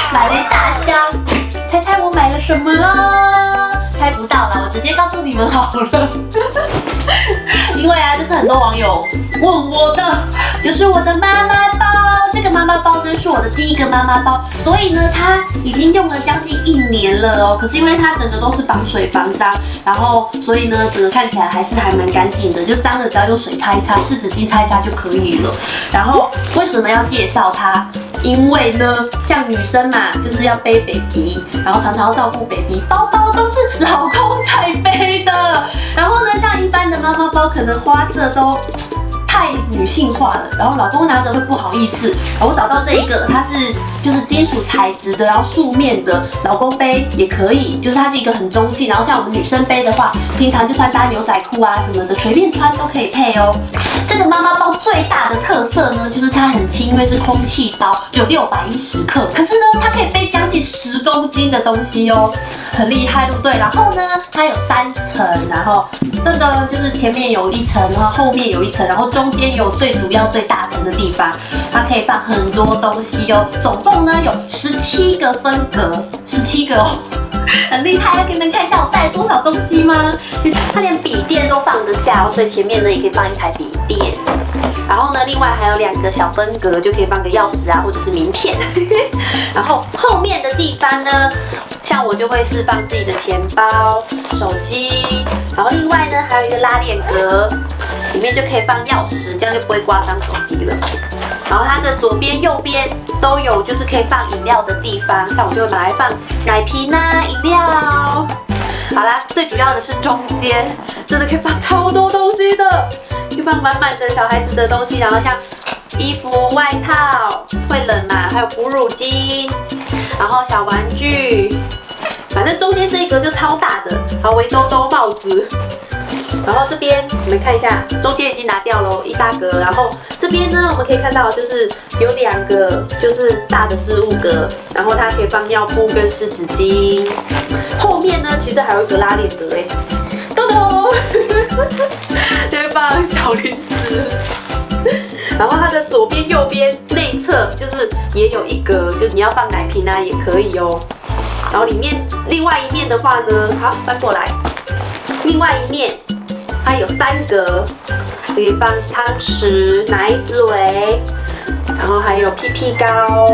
买了一大箱，猜猜我买了什么啊？猜不到啦，我直接告诉你们好了。因为啊，就是很多网友问我的，就是我的妈妈包。这个妈妈包呢是我的第一个妈妈包，所以呢它已经用了将近1年了哦。可是因为它整个都是防水防脏，然后所以呢整个看起来还蛮干净的，就脏的只要用水擦一擦，湿纸巾擦一擦就可以了。然后为什么要介绍它？因为呢，像女生嘛，就是要背 baby， 然后常常要照顾 baby， 包包都是老公在背的。然后呢，像一般的妈妈包，可能花色都太女性化了，然后老公拿着会不好意思。我找到这一个，它是就是金属材质的，然后素面的，老公背也可以，就是它是一个很中性。然后像我们女生背的话，平常就穿搭牛仔裤啊什么的，随便穿都可以配哦。这个妈妈包最大的特色呢，就是它很轻，因为是空气包，只有610克，可是呢，它可以背将近10公斤的东西哦，很厉害，对不对？然后呢，它有3层，然后那个就是前面有1层，然后后面有1层，然后中间有最主要最大层的地方，它可以放很多东西哦。总共呢有17个分隔，17个哦。很厉害，要给你们看一下我带了多少东西吗？就是它连笔电都放得下哦，所以前面呢也可以放一台笔电。然后呢，另外还有2个小分隔，就可以放个钥匙啊，或者是名片。然后后面的地方呢，像我就会是放自己的钱包、手机，然后另外呢还有一个拉链格，里面就可以放钥匙，这样就不会刮伤手机了。然后它的左边、右边都有，就是可以放饮料的地方，像我就会拿来放奶瓶啊、饮料。好啦，最主要的是中间，真的可以放超多东西的，可以放满满的小孩子的东西，然后像衣服、外套，会冷嘛，还有哺乳巾，然后小玩具，反正中间这一格就超大的，然后围兜兜、帽子。然后这边你们看一下，中间已经拿掉了1大格，然后这边呢我们可以看到就是有2个就是大的置物格，然后它可以放尿布跟湿纸巾。后面呢其实还有一个拉链格哎，咚咚，就会放小零食。然后它的左边、右边内侧就是也有1格，就是你要放奶瓶啊也可以哦。然后里面另外一面的话呢，好翻过来，另外一面。它有3格，可以放汤匙、奶嘴，然后还有屁屁膏，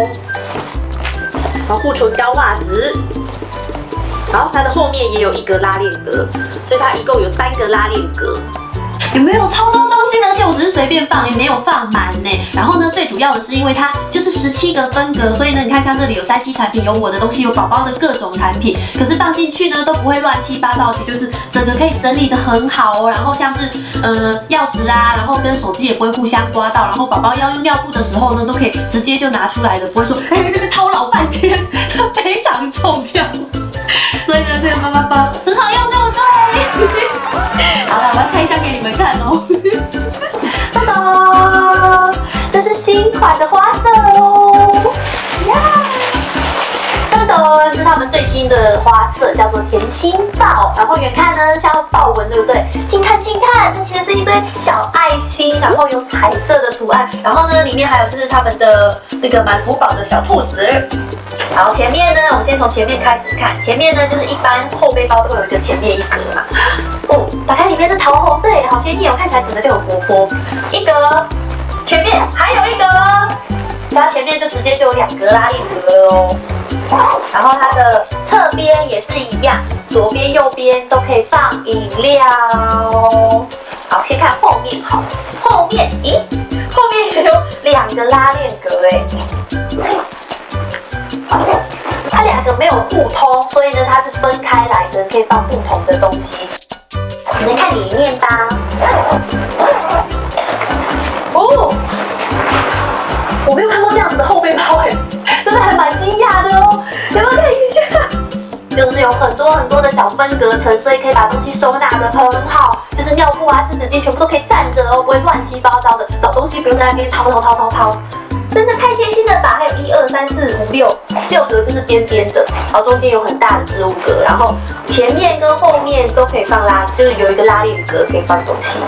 然后护唇膏、袜子。然后它的后面也有1格拉链格，所以它一共有3个拉链格。有没有超多东西呢？而且我只是随便放，也没有放满呢。然后呢，最主要的是因为它就是17个分隔，所以呢，你看像这里有3C产品，有我的东西，有宝宝的各种产品，可是放进去呢都不会乱七八糟，而且就是整个可以整理得很好哦。然后像是钥匙啊，然后跟手机也不会互相刮到，然后宝宝要用尿布的时候呢，都可以直接就拿出来的，不会说哎这边掏老半天，它非常重要。所以呢，这个妈妈包很好用，对不对？好了，我要开箱给你们看哦。噔噔，这是新款的花色哦。呀，噔噔，这是他们最新的花色，叫做甜心豹。然后远看呢像豹纹，对不对？近看近看，它其实是一堆小爱心，然后有彩色的图案。然后呢，里面还有就是他们的那个满福宝的小兔子。然后前面呢，我们先从前面开始看。前面呢，就是一般后背包都会有一个前面1格嘛。哦，打开里面是桃红色耶，好鲜艳哦，看起来整个就很活泼。1格，前面还有1格，加前面就直接就有2格拉链格了哦。然后它的侧边也是一样，左边右边都可以放饮料。好，先看后面好，后面咦，后面也有2个拉链格哎。它2个没有互通，所以呢它是分开来的，可以放不同的东西。你们看里面吧。哦，我没有看过这样子的后背包哎，真的还蛮惊讶的哦。有没有看一下？就是有很多的小分隔层，所以可以把东西收纳得很好。就是尿布啊、湿纸巾全部都可以站着哦，不会乱七八糟的。找东西不用在那边掏。真的太贴心了吧！还有1、2、3、4、5、6格就是边边的，然后中间有很大的置物格，然后前面跟后面都可以放就是有一个拉链格可以放东西。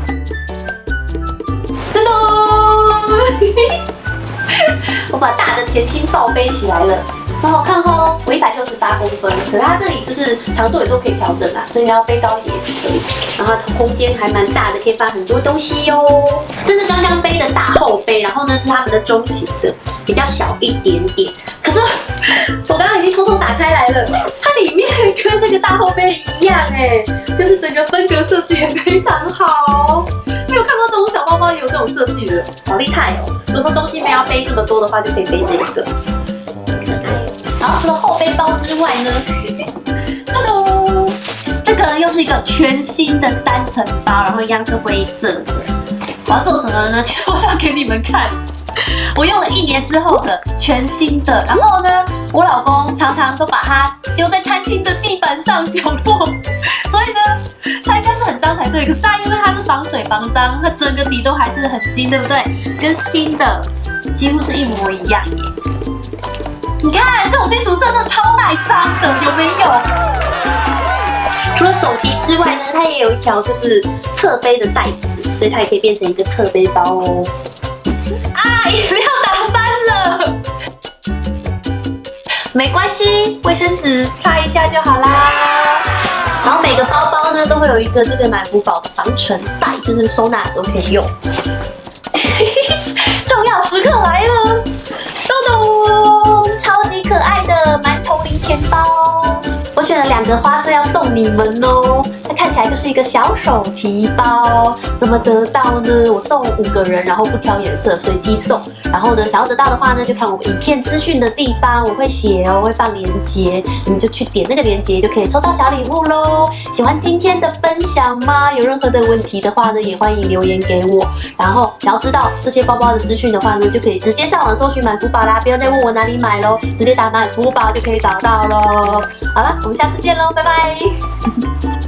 噔噔，我把大的甜心抱背起来了，很好看哦。我168公分，可是它这里就是长度也都可以调整啦，所以你要背高一点也是可以。然后它空间还蛮大的，可以放很多东西哟。这是刚刚背的大后背，然后呢是他们的中型的，比较小一点点。可是我刚刚已经偷偷打开来了，它里面跟那个大后背一样哎，就是整个分隔设计也非常好。没有看过这种小包包也有这种设计的，好厉害哦！如果说东西没有要背这么多的话，就可以背这一个。然后除了后背包之外呢，Hello， 这个又是一个全新的3层包，然后一样是灰色的。我要做什么呢？其实我要给你们看。我用了1年之后的全新的，然后呢，我老公常常都把它丢在餐厅的地板上角落，所以呢，它应该是很脏才对。可是它因为它是防水防脏，它整个底都还是很新，对不对？跟新的几乎是一模一样耶。你看这种金属色真的超耐脏的，有没有？除了手提之外呢，它也有一条就是侧背的带子，所以它也可以变成一个侧背包哦。啊！饮料打翻了，没关系，卫生纸擦一下就好啦。然后每个包包呢都会有一个这个满福宝的防尘袋，就是收纳的时候可以用。重要时刻来了，咚咚！超级可爱的馒头零钱包。我选了2个花色要送你们哦，它看起来就是一个小手提包，怎么得到呢？我送5个人，然后不挑颜色，随机送。然后呢，想要得到的话呢，就看我们影片资讯的地方，我会写哦，会放链接，你就去点那个链接，就可以收到小礼物喽。喜欢今天的分享吗？有任何的问题的话呢，也欢迎留言给我。然后想要知道这些包包的资讯的话呢，就可以直接上网搜寻满福宝啦，不要再问我哪里买喽，直接打满福宝就可以找到喽。好了，我们下次见喽，拜拜。